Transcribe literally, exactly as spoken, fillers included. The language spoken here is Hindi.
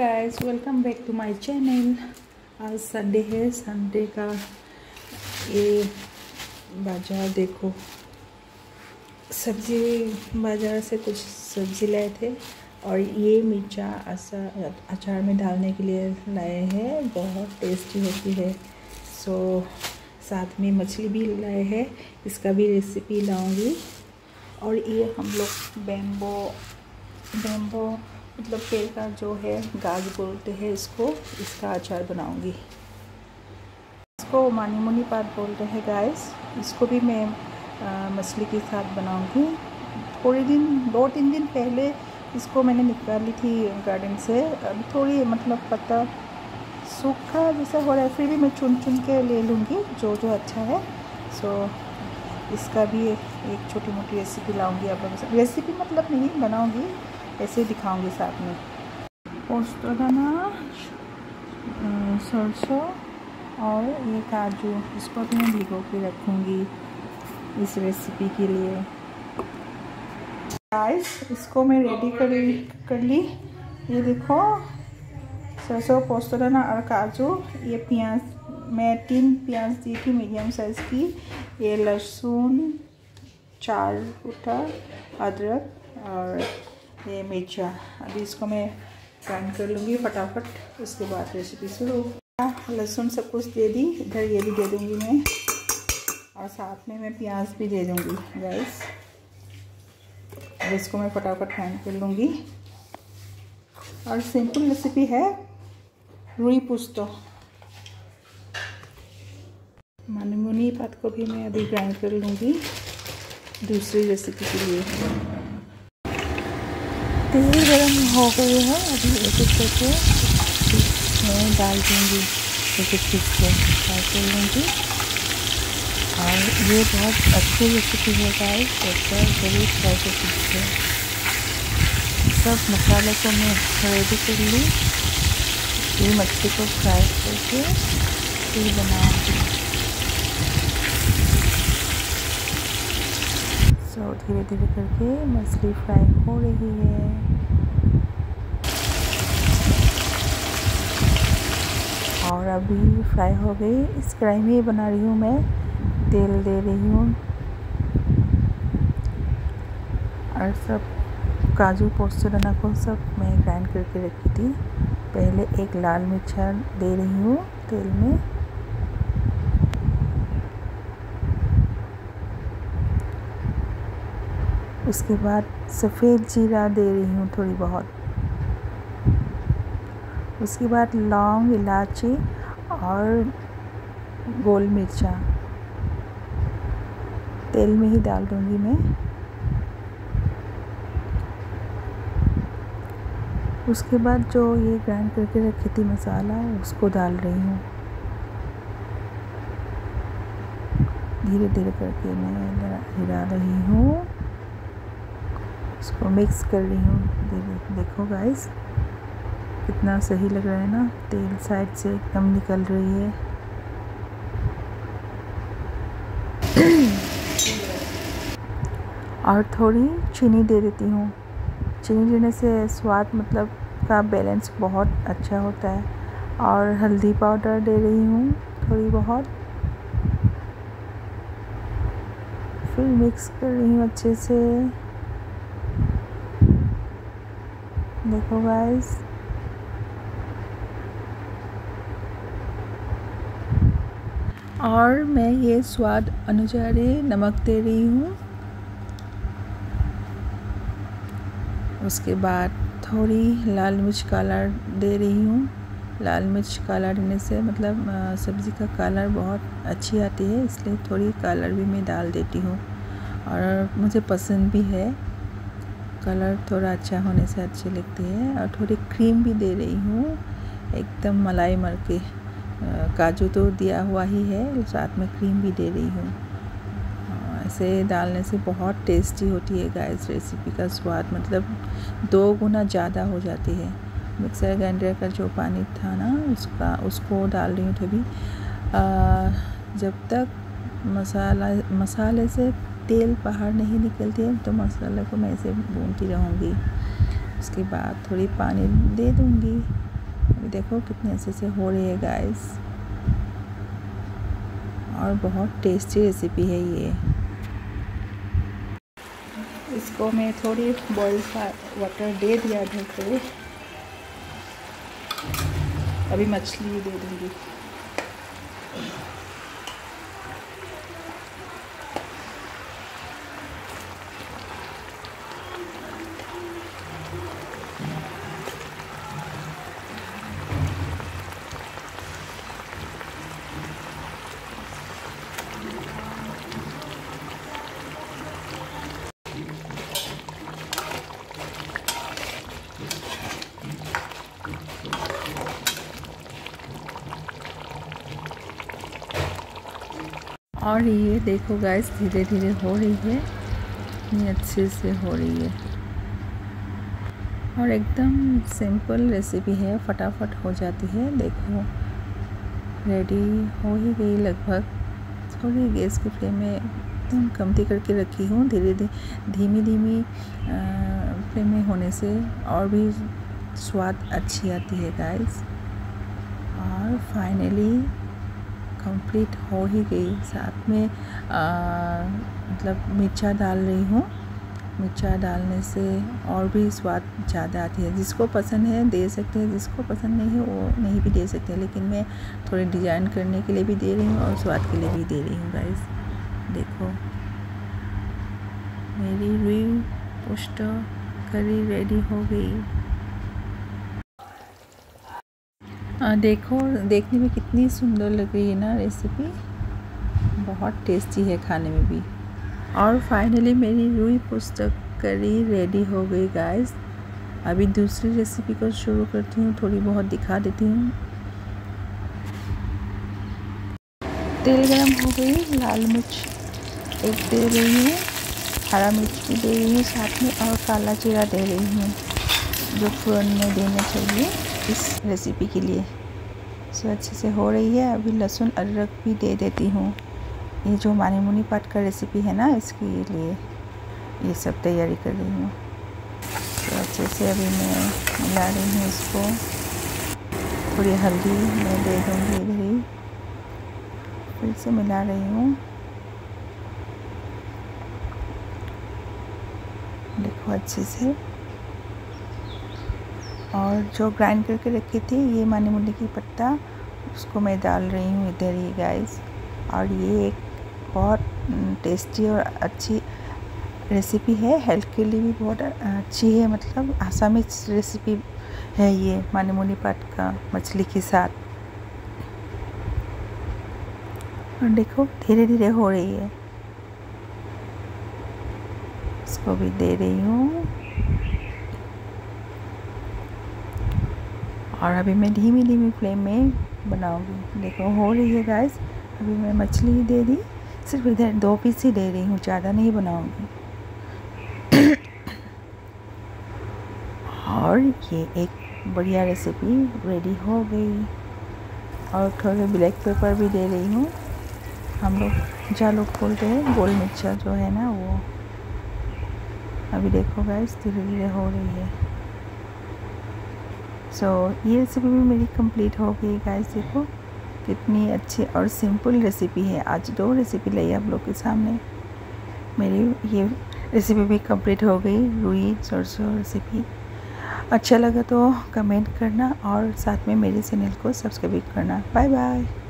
Guys, welcome back to my channel. आज संडे है। संडे का ये बाजार देखो, सब्जी बाजार से कुछ सब्जी लाए थे और ये मिर्चा अचार अचार में डालने के लिए लाए हैं। बहुत टेस्टी होती है। सो साथ में मछली भी लाए हैं, इसका भी रेसिपी लाऊंगी। और ये हम लोग बेम्बो बेम्बो मतलब पेड़ का जो है गाज बोलते हैं इसको, इसका अचार बनाऊंगी। इसको मानी मुनी पात बोलते हैं गाइस। इसको भी मैं आ, मछली के साथ बनाऊंगी। थोड़े दिन दो तीन दिन पहले इसको मैंने निकाली थी गार्डन से। अभी थोड़ी मतलब पत्ता सूखा जैसा हो रहा है, फिर भी मैं चुन चुन के ले लूँगी जो जो अच्छा है। सो इसका भी एक छोटी मोटी रेसिपी लाऊंगी आप लोगों से। रेसिपी मतलब नहीं बनाऊंगी, ऐसे दिखाऊंगी साथ में। पोस्तदाना, सरसों और ये काजू, इसको भी मैं भिगो के रखूँगी इस रेसिपी के लिए। गाइस, इसको मैं रेडी कर कर ली। ये देखो, सरसों, पोस्तदाना और काजू। ये प्याज, मैं तीन प्याज दी थी मीडियम साइज़ की। ये लहसुन चार उठा, अदरक और ये मिर्चा। अभी इसको मैं ग्राइंड कर लूँगी फटाफट, उसके बाद रेसिपी शुरू। लहसुन सब कुछ दे दी, इधर ये भी दे दूँगी मैं, और साथ में मैं प्याज भी दे दूँगी गाइस। अब इसको मैं फटाफट ग्राइंड कर लूँगी। और सिंपल रेसिपी है, रुई पुस्तो। मानी मुनी पात को भी मैं अभी ग्राइंड कर लूँगी दूसरी रेसिपी के लिए। तेल गरम हो गई है, अभी एक एक करके मैं डाल दूँगी, एक एक पीस को फ्राई कर लूँगी। और ये बहुत अच्छी रेसिपी है गाइस, तो जरूर ट्राई कर सकते हैं। सब मसाले को मैं रेडी कर ली। ये मछली को फ्राई करके फिर बनाऊँगी। सो धीरे धीरे करके मछली फ्राई हो रही है। और अभी फ्राई हो गई। इस कढ़ाई में बना रही हूँ मैं, तेल दे रही हूँ और सब काजू पोस्तदाना को सब मैं ग्राइंड करके रखी थी। पहले एक लाल मिर्चा दे रही हूँ तेल में। उसके बाद सफ़ेद जीरा दे रही हूँ थोड़ी बहुत। उसके बाद लौंग, इलायची और गोल मिर्चा तेल में ही डाल दूँगी मैं। उसके बाद जो ये ग्राइंड करके रखी थी मसाला, उसको डाल रही हूँ। धीरे धीरे करके मैं हिला रही हूँ, इसको मिक्स कर रही हूँ। देखो गाइस, कितना सही लग रहा है ना, तेल साइड से एकदम निकल रही है। और थोड़ी चीनी दे देती हूँ। चीनी देने से स्वाद मतलब का बैलेंस बहुत अच्छा होता है। और हल्दी पाउडर दे रही हूँ थोड़ी बहुत। फिर मिक्स कर रही हूँ अच्छे से। देखो गाइस, और मैं ये स्वाद अनुसार नमक दे रही हूँ। उसके बाद थोड़ी लाल मिर्च कलर दे रही हूँ। लाल मिर्च कलर देने से मतलब सब्ज़ी का कलर बहुत अच्छी आती है, इसलिए थोड़ी कलर भी मैं डाल देती हूँ। और मुझे पसंद भी है, कलर थोड़ा अच्छा होने से अच्छी लगती है। और थोड़ी क्रीम भी दे रही हूँ, एकदम मलाई मल के। काजू तो दिया हुआ ही है, साथ में क्रीम भी दे रही हूँ। ऐसे डालने से बहुत टेस्टी होती है गाइस। रेसिपी का स्वाद मतलब दो गुना ज़्यादा हो जाती है। मिक्सर ग्राइंडर का जो पानी था ना, उसका उसको डाल रही हूँ थोड़ी। जब तक मसाला मसाले से तेल बाहर नहीं निकलती है तो मसाले को मैं ऐसे भूनती रहूँगी। उसके बाद थोड़ी पानी दे दूँगी अभी देखो कितने अच्छे से हो रही है गाइस, और बहुत टेस्टी रेसिपी है ये। इसको मैं थोड़ी बॉइल वाटर दे दिया ढक के, अभी मछली दे दूँगी। और ये देखो गाइस धीरे धीरे हो रही है, इतनी अच्छे से हो रही है, और एकदम सिंपल रेसिपी है, फटाफट हो जाती है। देखो रेडी हो ही गई लगभग। थोड़ी गैस की फ्लेम में एकदम कमती करके रखी हूँ, धीरे धीरे धीमी धीमी फ्लेम में होने से और भी स्वाद अच्छी आती है गाइस। और फाइनली कंप्लीट हो ही गई। साथ में आ, मतलब मिर्चा डाल रही हूँ, मिर्चा डालने से और भी स्वाद ज़्यादा आती है। जिसको पसंद है दे सकते हैं, जिसको पसंद नहीं है वो नहीं भी दे सकते, लेकिन मैं थोड़ी डिज़ाइन करने के लिए भी दे रही हूँ और स्वाद के लिए भी दे रही हूँ गाइस। देखो मेरी रुई पुष्ट करी रेडी हो गई। आ, देखो देखने में कितनी सुंदर लग रही है ना रेसिपी, बहुत टेस्टी है खाने में भी। और फाइनली मेरी रुई पुस्तक करी रेडी हो गई गाइस। अभी दूसरी रेसिपी को शुरू करती हूँ, थोड़ी बहुत दिखा देती हूँ। तेल गरम हो गई, लाल मिर्च एक दे रही हूँ, हरा मिर्च भी दे रही हूँ साथ में, और काला जीरा दे रही हूँ जो फ़ौरन में देना चाहिए इस रेसिपी के लिए। सो अच्छे से हो रही है। अभी लहसुन अदरक भी दे देती हूँ। ये जो मानी मुनी पाट का रेसिपी है ना, इसके लिए ये सब तैयारी कर रही हूँ। तो अच्छे से अभी मैं मिला रही हूँ इसको। थोड़ी हल्दी मैं दे दूँगी इधर ही, फिर से मिला रही हूँ। देखो अच्छे से। और जो ग्राइंड करके रखी थी ये मानी मुनी की पत्ता, उसको मैं डाल रही हूँ इधर ही गाइस। और ये एक बहुत टेस्टी और अच्छी रेसिपी है, हेल्थ के लिए भी बहुत अच्छी है। मतलब आसामी रेसिपी है ये मानी मुनी पाट का मछली के साथ। और देखो धीरे धीरे हो रही है, इसको भी दे रही हूँ। और अभी मैं धीमी धीमी फ्लेम में बनाऊंगी। देखो हो रही है गाइस। अभी मैं मछली ही दे दी, सिर्फ इधर दो पीस ही दे रही हूँ, ज़्यादा नहीं बनाऊंगी। और ये एक बढ़िया रेसिपी रेडी हो गई। और थोड़े ब्लैक पेपर भी दे रही हूँ, हम लोग जहाँ लोग बोलते हैं गोल मिर्चा जो है ना वो। अभी देखो गाइस धीरे धीरे हो रही है। सो so, ये रेसिपी भी मेरी कंप्लीट हो गई गाइस। देखो कितनी अच्छी और सिंपल रेसिपी है। आज दो रेसिपी लाई आप लोग के सामने। मेरी ये रेसिपी भी कंप्लीट हो गई, रुई सरसों रेसिपी। अच्छा लगा तो कमेंट करना और साथ में मेरे चैनल को सब्सक्राइब करना। Bye bye.